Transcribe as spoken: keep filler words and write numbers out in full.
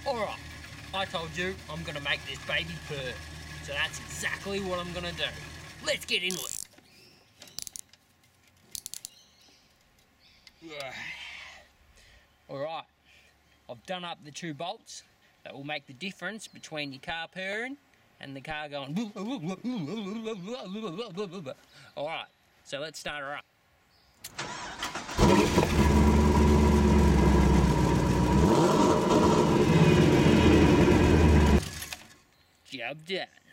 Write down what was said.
Alright, I told you I'm gonna make this baby purr. So that's exactly what I'm gonna do. Let's get into it. Alright, I've done up the two bolts that will make the difference between your car purring and the car going. Alright, so let's start her up. Job done.